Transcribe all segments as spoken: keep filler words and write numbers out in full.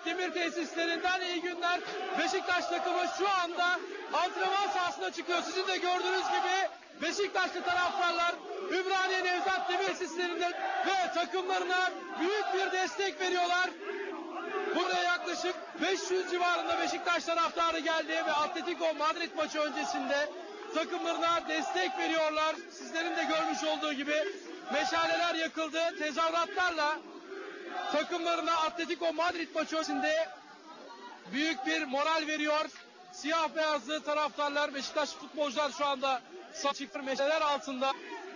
Nevzat Demir tesislerinden iyi günler. Beşiktaş takımı şu anda antrenman sahasına çıkıyor. Sizin de gördüğünüz gibi Beşiktaşlı taraftarlar Ümraniye Nevzat Demir tesislerinde ve takımlarına büyük bir destek veriyorlar. Buraya yaklaşık beş yüz civarında Beşiktaş taraftarı geldi ve Atletico Madrid maçı öncesinde takımlarına destek veriyorlar. Sizlerin de görmüş olduğu gibi meşaleler yakıldı. Tezahüratlarla takımlarına Atletico Madrid maçı öncesinde büyük bir moral veriyor. Siyah beyazlı taraftarlar, Beşiktaş futbolcular şu anda saçıklı meşaleler altında.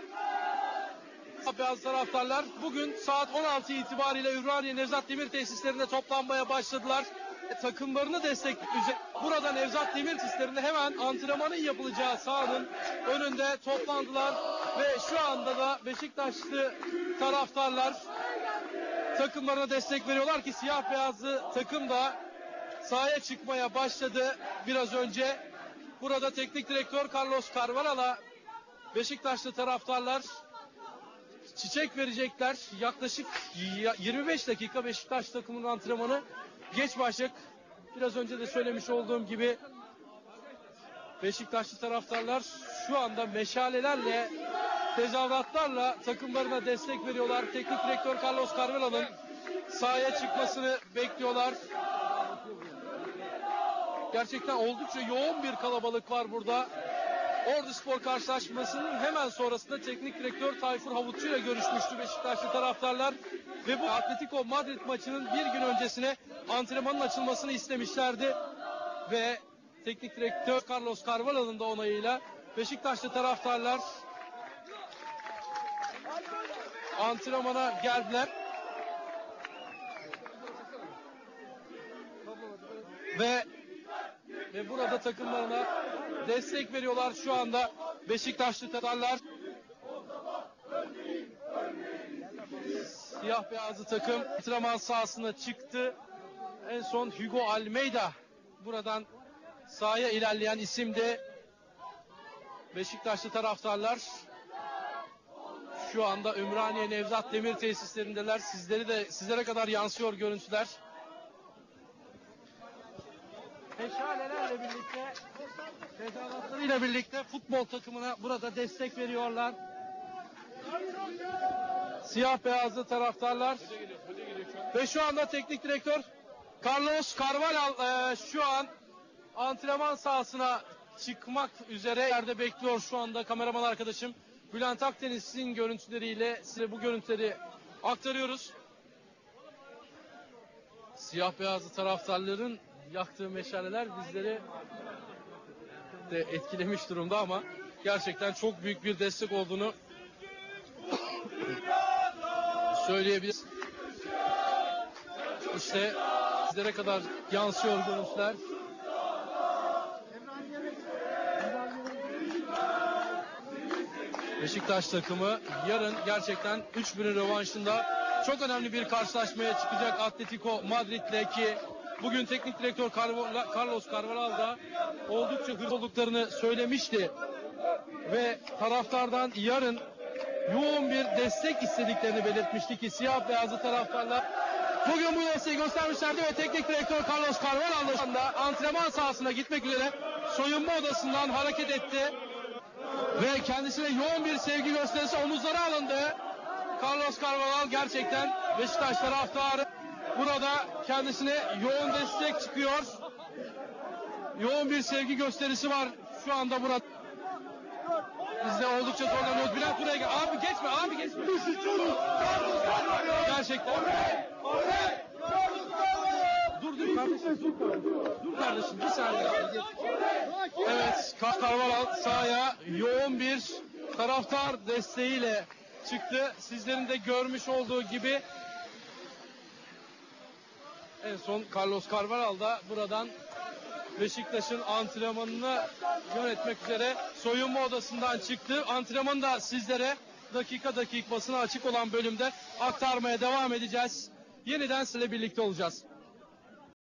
Siyah beyaz taraftarlar bugün saat on altı itibariyle Ümraniye Nevzat Demir tesislerinde toplanmaya başladılar. Takımlarını destekleyecek. Burada Nevzat Demir tesislerinde hemen antrenmanın yapılacağı sahanın önünde toplandılar ve şu anda da Beşiktaşlı taraftarlar takımlarına destek veriyorlar ki siyah beyazlı takım da sahaya çıkmaya başladı biraz önce. Burada teknik direktör Carlos Carvalhal'a Beşiktaşlı taraftarlar çiçek verecekler. Yaklaşık yirmi beş dakika Beşiktaş takımının antrenmanı geç başlayacak. Biraz önce de söylemiş olduğum gibi Beşiktaşlı taraftarlar şu anda meşalelerle, tezahüratlarla takımlarına destek veriyorlar. Teknik direktör Carlos Carvalhal'ın sahaya çıkmasını bekliyorlar. Gerçekten oldukça yoğun bir kalabalık var burada. Orduspor karşılaşmasının hemen sonrasında teknik direktör Tayfur Havutçu ile görüşmüştü Beşiktaşlı taraftarlar. Ve bu Atletico Madrid maçının bir gün öncesine antrenmanın açılmasını istemişlerdi. Ve teknik direktör Carlos Carvalhal'ın da onayıyla Beşiktaşlı taraftarlar antrenmana geldiler. Ve ve burada takımlarına destek veriyorlar şu anda Beşiktaşlı taraftarlar. Siyah beyazlı takım antrenman sahasına çıktı. En son Hugo Almeida buradan sahaya ilerleyen isimdi. Beşiktaşlı taraftarlar şu anda Ümraniye Nevzat Demir tesislerindeler. Sizleri de sizlere kadar yansıyor görüntüler. Meşalelerle birlikte, tezahüratlarıyla birlikte futbol takımına burada destek veriyorlar. Siyah beyazlı taraftarlar. Ve şu anda teknik direktör Carlos Carvalhal e, şu an antrenman sahasına çıkmak üzere yerde bekliyor şu anda kameraman arkadaşım. Bülent Akdeniz'in görüntüleriyle size bu görüntüleri aktarıyoruz. Siyah beyazlı taraftarların yaktığı meşaleler bizleri de etkilemiş durumda ama gerçekten çok büyük bir destek olduğunu söyleyebiliriz. İşte sizlere kadar yansıyor görüntüler. Beşiktaş takımı yarın gerçekten üç birin rövanşında çok önemli bir karşılaşmaya çıkacak Atletico Madrid'le ki bugün teknik direktör Carlos Carvalhal da oldukça hırslı olduklarını söylemişti. Ve taraftardan yarın yoğun bir destek istediklerini belirtmişti ki siyah beyazlı taraftarlar bugün bu desteği göstermişlerdi ve teknik direktör Carlos Carvalhal da antrenman sahasına gitmek üzere soyunma odasından hareket etti. Ve kendisine yoğun bir sevgi gösterisi omuzlara alındı. Carlos Carvalhal gerçekten Beşiktaş taraftarı burada kendisine yoğun destek çıkıyor. Yoğun bir sevgi gösterisi var şu anda burada. Biz de oldukça zorlanıyoruz. Bülent buraya gel. Abi geçme, abi geçme. Gerçekten. Dur dur kardeşim, dur. Dur kardeşim, bir saniye. Evet, Carvalhal sahaya yoğun bir taraftar desteğiyle çıktı. Sizlerin de görmüş olduğu gibi en son Carlos Carvalhal da buradan Beşiktaş'ın antrenmanını yönetmek üzere soyunma odasından çıktı. Antrenmanı da sizlere dakika dakika basına açık olan bölümde aktarmaya devam edeceğiz. Yeniden sizinle birlikte olacağız.